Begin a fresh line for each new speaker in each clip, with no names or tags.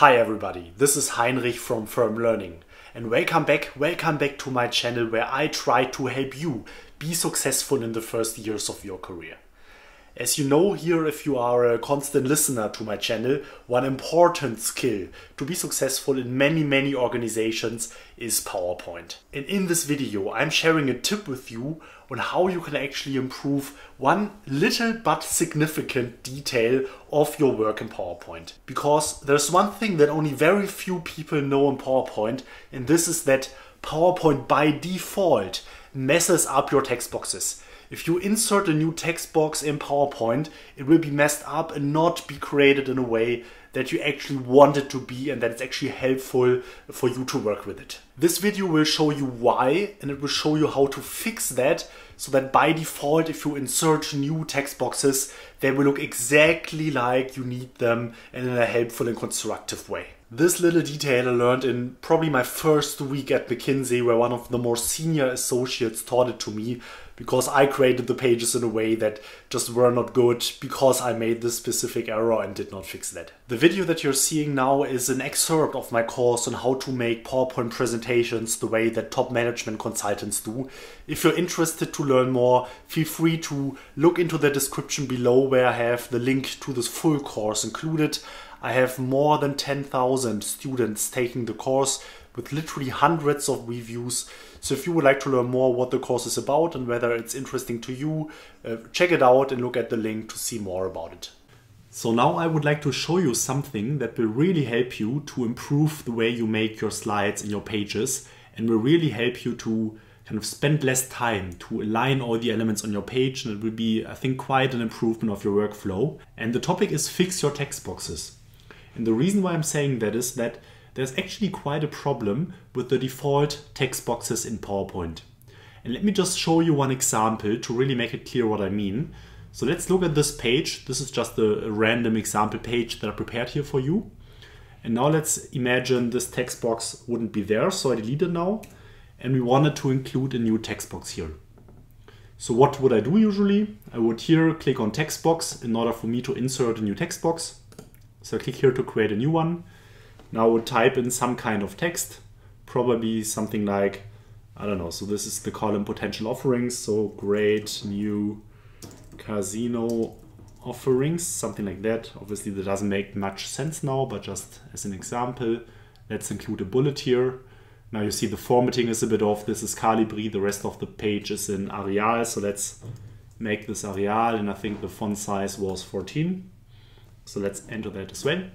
Hi everybody, this is Heinrich from Firm Learning and welcome back to my channel where I try to help you be successful in the first years of your career. As you know here, if you are a constant listener to my channel, one important skill to be successful in many organizations is PowerPoint. And in this video I'm sharing a tip with you on how you can actually improve one little but significant detail of your work in PowerPoint. Because there's one thing that only very few people know in PowerPoint, and this is that PowerPoint by default messes up your text boxes. If you insert a new text box in PowerPoint, it will be messed up and not be created in a way that you actually want it to be and that it's actually helpful for you to work with it. This video will show you why, and it will show you how to fix that so that by default, if you insert new text boxes, they will look exactly like you need them and in a helpful and constructive way. This little detail I learned in probably my first week at McKinsey, where one of the more senior associates taught it to me because I created the pages in a way that just were not good because I made this specific error and did not fix that. The video that you're seeing now is an excerpt of my course on how to make PowerPoint presentations the way that top management consultants do. If you're interested to learn more, feel free to look into the description below where I have the link to this full course included. I have more than 10,000 students taking the course with literally hundreds of reviews. So if you would like to learn more what the course is about and whether it's interesting to you, check it out and look at the link to see more about it. So now I would like to show you something that will really help you to improve the way you make your slides and your pages, and will really help you to kind of spend less time to align all the elements on your page, and it will be, I think, quite an improvement of your workflow. And the topic is fix your text boxes. And the reason why I'm saying that is that there's actually quite a problem with the default text boxes in PowerPoint. And let me just show you one example to really make it clear what I mean. So let's look at this page. This is just a random example page that I prepared here for you. And now let's imagine this text box wouldn't be there, so I delete it now. And we wanted to include a new text box here. So what would I do usually? I would here click on text box in order for me to insert a new text box. So I click here to create a new one. Now I would type in some kind of text, probably something like, I don't know, so this is the column potential offerings, so great new casino offerings, something like that. Obviously that doesn't make much sense now, but just as an example, let's include a bullet here. Now you see the formatting is a bit off. This is Calibri, the rest of the page is in Arial, so let's make this Arial, and I think the font size was 14. So let's enter that as well.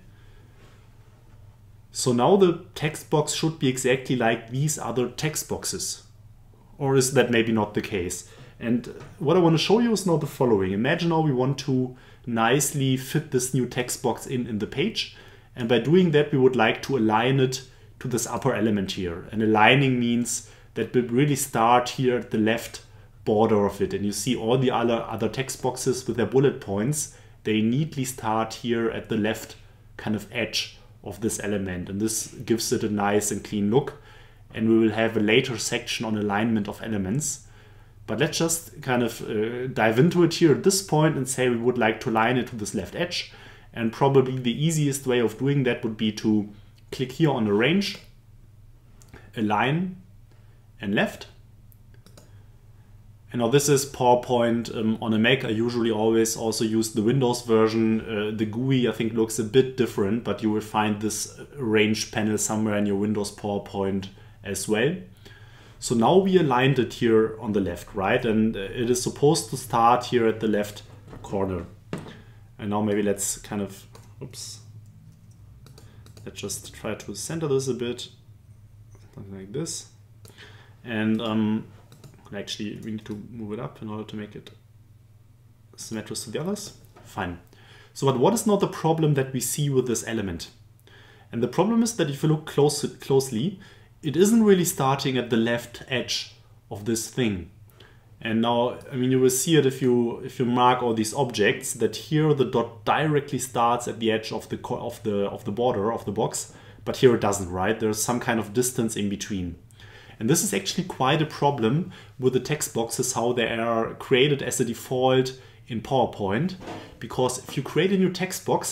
So now the text box should be exactly like these other text boxes. Or is that maybe not the case? And what I want to show you is now the following. Imagine now we want to nicely fit this new text box in the page. And by doing that, we would like to align it to this upper element here. And aligning means that we really start here at the left border of it. And you see all the other text boxes with their bullet points. They neatly start here at the left kind of edge of this element, and this gives it a nice and clean look. And we will have a later section on alignment of elements. But let's just kind of dive into it here at this point and say we would like to align it to this left edge. And probably the easiest way of doing that would be to click here on Arrange, Align, and Left. And now this is PowerPoint on a Mac. I usually always also use the Windows version. The GUI I think looks a bit different, but you will find this arrange panel somewhere in your Windows PowerPoint as well. So now we aligned it here on the left, right? And it is supposed to start here at the left corner. And now maybe let's kind of, oops. Let's just try to center this a bit, something like this. And actually, we need to move it up in order to make it symmetric to the others. Fine. So, but what is now the problem that we see with this element? And the problem is that if you look closely, it isn't really starting at the left edge of this thing. And now, I mean, you will see it if you mark all these objects, that here the dot directly starts at the edge of the border of the box, but here it doesn't, right? There's some kind of distance in between. And this is actually quite a problem with the text boxes, how they are created as a default in PowerPoint, because if you create a new text box,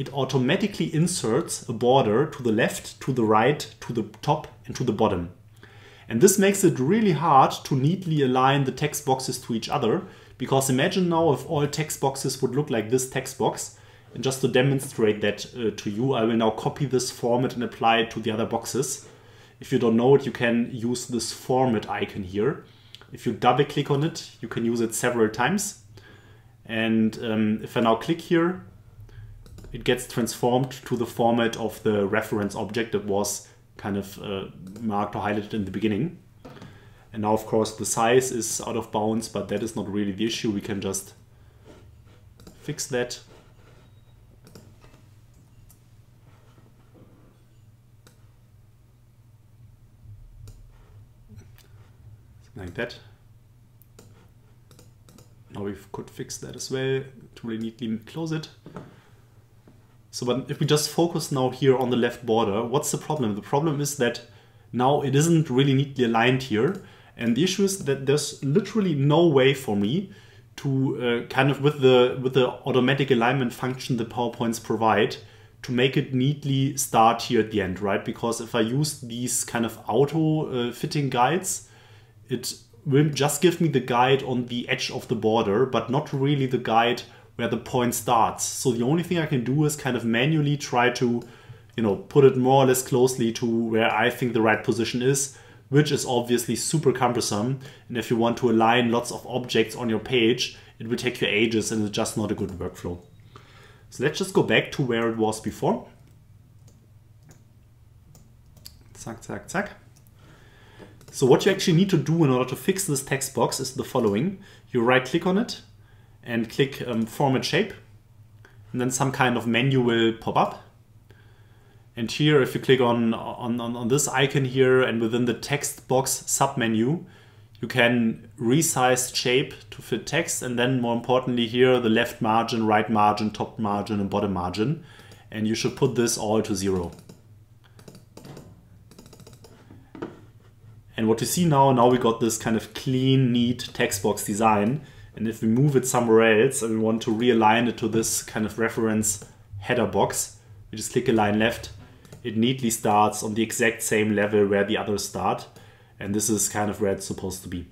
it automatically inserts a border to the left, to the right, to the top and to the bottom. And this makes it really hard to neatly align the text boxes to each other, because imagine now if all text boxes would look like this text box. And just to demonstrate that to you, I will now copy this format and apply it to the other boxes. If you don't know it, you can use this format icon here. If you double click on it, you can use it several times. And if I now click here, it gets transformed to the format of the reference object that was kind of marked or highlighted in the beginning. And now, of course, the size is out of bounds, but that is not really the issue. We can just fix that. Like that. Now we could fix that as well to really neatly close it. So, but if we just focus now here on the left border, what's the problem? The problem is that now it isn't really neatly aligned here. And the issue is that there's literally no way for me to kind of with the automatic alignment function that PowerPoints provide to make it neatly start here at the end, right? Because if I use these kind of auto fitting guides, it will just give me the guide on the edge of the border, but not really the guide where the point starts. So the only thing I can do is kind of manually try to, you know, put it more or less closely to where I think the right position is, which is obviously super cumbersome. And if you want to align lots of objects on your page, it will take you ages and it's just not a good workflow. So let's just go back to where it was before. Zack, zack, zack. So what you actually need to do in order to fix this text box is the following. You right click on it and click Format Shape. And then some kind of menu will pop up. And here, if you click on this icon here and within the text box submenu, you can resize shape to fit text. And then more importantly here, the left margin, right margin, top margin and bottom margin. And you should put this all to 0. And what you see now we got this kind of clean, neat text box design. And if we move it somewhere else and we want to realign it to this kind of reference header box, we just click Align Left. It neatly starts on the exact same level where the others start. And this is kind of where it's supposed to be.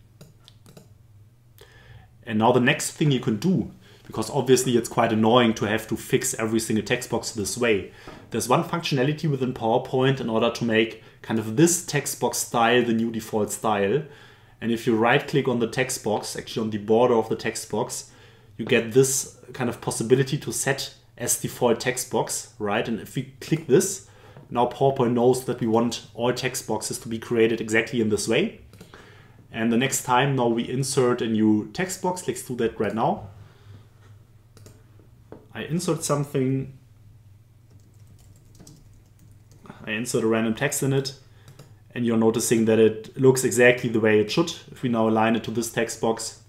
And now the next thing you can do, because obviously it's quite annoying to have to fix every single text box this way. There's one functionality within PowerPoint in order to make kind of this text box style the new default style. And if you right click on the text box, actually on the border of the text box, you get this kind of possibility to set as default text box, right? And if we click this, now PowerPoint knows that we want all text boxes to be created exactly in this way. And the next time now we insert a new text box, let's do that right now. I insert something, I insert a random text in it, and you're noticing that it looks exactly the way it should. If we now align it to this text box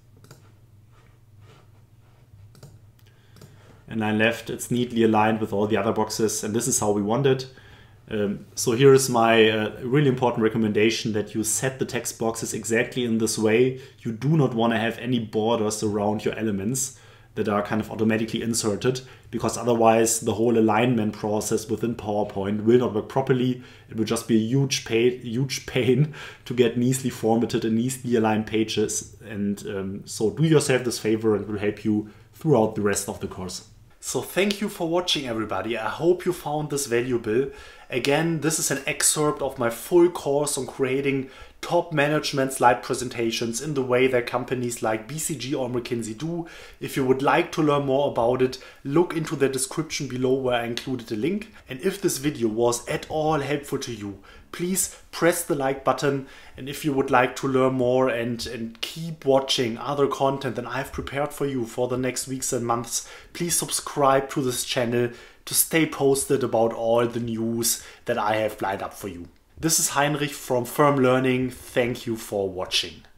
and line left, it's neatly aligned with all the other boxes, and this is how we want it. So here is my really important recommendation, that you set the text boxes exactly in this way. You do not want to have any borders around your elements that are kind of automatically inserted, because otherwise the whole alignment process within PowerPoint will not work properly. It will just be a huge pain to get neatly formatted and neatly aligned pages. And so do yourself this favor, and it will help you throughout the rest of the course. So thank you for watching, everybody. I hope you found this valuable. Again, this is an excerpt of my full course on creating top management slide presentations in the way that companies like BCG or McKinsey do. If you would like to learn more about it, look into the description below where I included a link. And if this video was at all helpful to you, please press the like button. And if you would like to learn more and keep watching other content that I've prepared for you for the next weeks and months, please subscribe to this channel to stay posted about all the news that I have lined up for you. This is Heinrich from Firm Learning. Thank you for watching.